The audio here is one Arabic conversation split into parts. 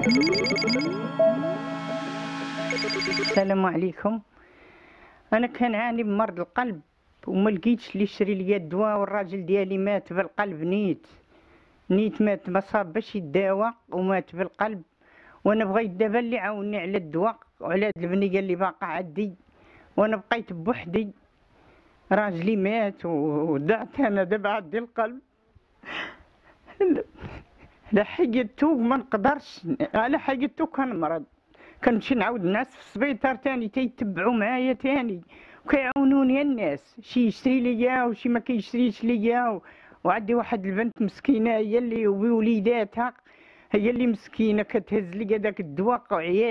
السلام عليكم. انا كنعاني بمرض القلب وما لقيتش اللي يشري لي الدواء، والراجل ديالي مات بالقلب. نيت مات، ما صاب باش يداوى ومات بالقلب. وانا بغيت دابا اللي يعاوني على الدواء وعلى هاد البنيه اللي باقا عندي، وانا بقيت بوحدي. راجلي مات وضعت انا دابا عندي القلب. لا حيدتو ما نقدرش، على حيدتو كنمرض. كنمشي نعاود نعس في السبيطار تاني تيتبعوا معايا تاني وكيعاونوني الناس، شي يشري ليا وشي ما كيشريش ليا. وعندي واحد البنت مسكينه هي اللي بوليداتها، هي اللي مسكينه كتهز لي داك الدواء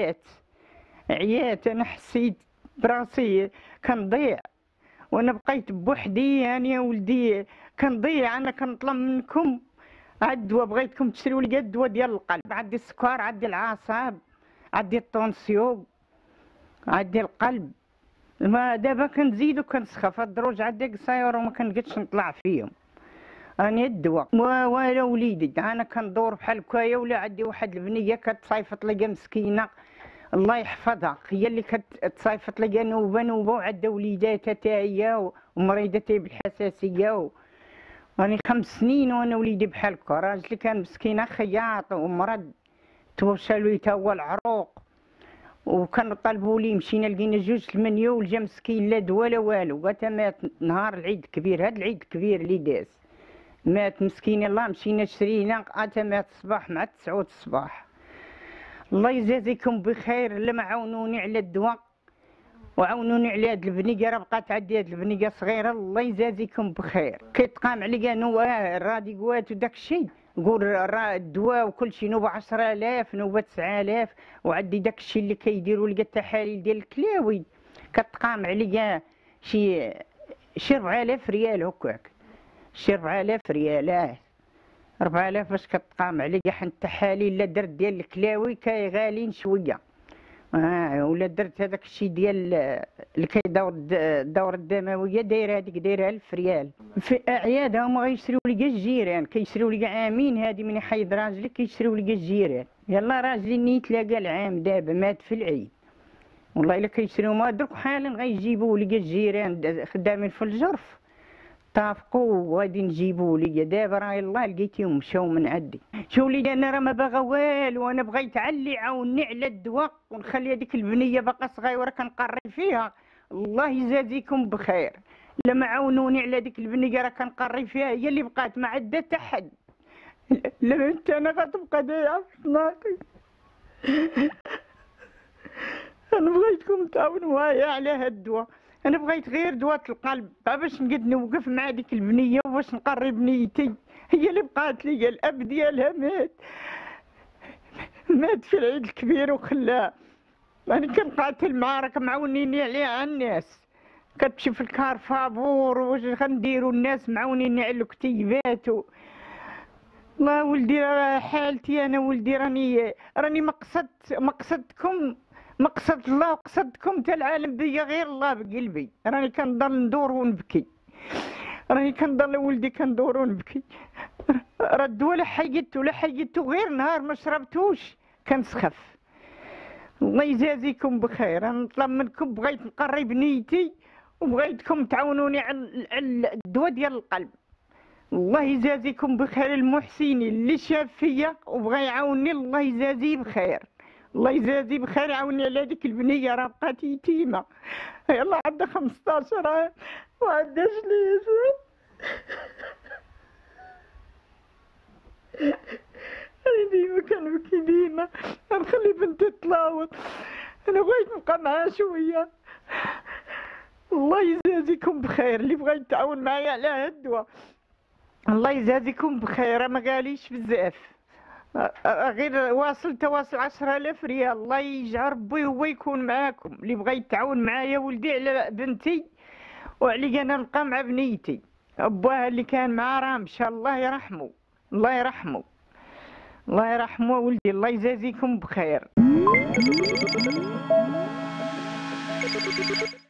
عيات. انا حسيت براسي كنضيع، وانا بقيت بوحدي. يعني يا ولدي كنضيع، انا كنطلب منكم الدواء، بغيتكم تشريو لي الدواء ديال القلب. عندي السكر، عندي العصاب، عندي الطونسيون، عندي القلب. ما دابا كنزيد وكنسخف، هاد الدروج عندي قصير وما كنقدش نطلع فيهم. راني الدواء ولا وليدي، انا كندور بحال هكايا. ولا عندي واحد البنيه كتصيفط ليا مسكينه، الله يحفظها، هي اللي كتصيفط ليا نوبه وعندها وليداتها تا هي ومريضه بالحساسيه. راني 5 سنين وانا وليدي بحال هكا. راجلي كان مسكينه خياط ومرض، توفى له تا هو العروق. وكنطالبوا ليه، مشينا لقينا 2 المنيو والجا مسكين لا دوا لا والو. غاتا مات نهار العيد الكبير، هاد العيد الكبير اللي داز مات مسكين. الله مشينا شرينا، غاتا مات الصباح مع 9 الصباح. الله يجازيكم بخير لما عاونوني على الدواء وعاونوني على هاد البنيه. راه بقات عندي هاد البنيه صغيره، الله يجازيكم بخير. كيتقام عليا نواه الراديوات وداك الشيء، نقول الدواء وكل شيء نوبه 10,000 نوبه 9,000. وعندي داك الشيء اللي كيديروا لي التحاليل ديال الكلاوي، كتقام عليا شي 4,000 ريال هكاك، شي 4,000 ريال 4,000 باش كتقام عليا. حنا التحاليل لا درت ديال الكلاوي غاليين شويه، ولا درت هذاك الشيء ديال اللي كيدور الدوره الدمويه، دايره 1000 ريال. في عياده هما غيشريو لي الجيران، كيشريو لي عامين. هادي من يحيد راجلي كيشريو لي الجيران. يلا راجلي نيت لاقى العام دابا مات في العيد، والله الا كيشريو. ما درك حالا غيجيبوا لي الجيران خدامين في الجرف، اتفقوا وغادي نجيبوا لي. دابا راه يلاه لقيتيهم مشاو من عندي. شو وليدي انا راه ما باغا والو، انا بغيت علي يعاوني على الدواء ونخلي هذيك البنيه باقا صغيره كنقري فيها. الله يجازيكم بخير لما عاونوني على ديك البنيه، راه كنقري فيها، هي اللي بقات ما عندها حتى حد. لا انت انا غتبقى دايعه في صناقي. انا بغيتكم تعاونوا معايا على هاد الدواء. انا بغيت غير دواء القلب باش نقد نوقف مع ديك البنيه وباش نقري بنيتي. هي اللي بقات لي، الاب ديالها مات في العيد الكبير وخلاها. راني كنقاتل معاه، راك معاونيني عليها الناس. كتمشي في الكار فابور واش غنديروا، الناس معاونيني على الكتيبات الله ولدي راه حالتي انا ولدي. راني ما قصدتكم، ما قصدت الله وقصدتكم تا العالم بيا، غير الله بقلبي. راني كنضل ندور ونبكي، راني كنضل ولدي كندور ونبكي. راه الدواء لا حيدتو غير نهار ما شربتوش كنسخف. الله يجازيكم بخير. انا نطلب منكم، بغيت نقري بنيتي وبغيتكم تعاونوني على الدواء ديال القلب. الله يجازيكم بخير. المحسنين اللي شاف فيا وبغى يعاوني الله يجازيه بخير، الله يجازيه بخير. يعاوني على هذيك البنيه راه بقات يتيمه، يلا عندها 15 عام ما عندهاش ليسان. انا ديما كنبكي، ديما نخلي بنتي تلاوط. انا بغيت نبقى معاها شويه. الله يجازيكم بخير اللي بغى يتعاون معايا على هاد الدواء، الله يجازيكم بخير. ما قاليش بزاف، غير تواصل 10,000 ريال. الله يجعل ربي هو يكون معاكم. اللي بغى يتعاون معايا ولدي على بنتي وعلي انا نبقى مع بنيتي. باها اللي كان معاه راه مشى، الله يرحمه، الله يرحمه، الله يرحمه ولدي. الله يجازيكم بخير.